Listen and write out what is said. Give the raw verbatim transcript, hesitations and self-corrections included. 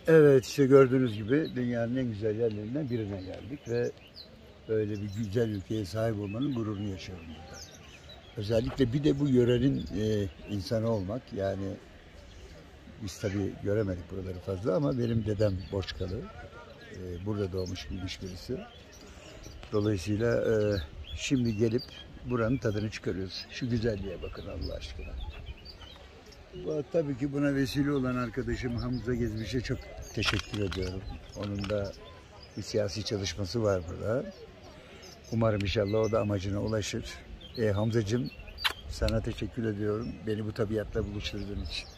Evet, işte gördüğünüz gibi dünyanın en güzel yerlerinden birine geldik ve böyle bir güzel ülkeye sahip olmanın gururunu yaşıyorum burada. Özellikle bir de bu yörenin e, insanı olmak, yani biz tabii göremedik buraları fazla ama benim dedem Borçkalı, e, burada doğmuş büyümüş birisi. Dolayısıyla e, şimdi gelip buranın tadını çıkarıyoruz. Şu güzelliğe bakın Allah aşkına. Bu, tabii ki buna vesile olan arkadaşım Hamza Gezmiş'e çok teşekkür ediyorum. Onun da bir siyasi çalışması var burada. Umarım inşallah o da amacına ulaşır. E, Hamzacığım, sana teşekkür ediyorum beni bu tabiatla buluşturduğun için.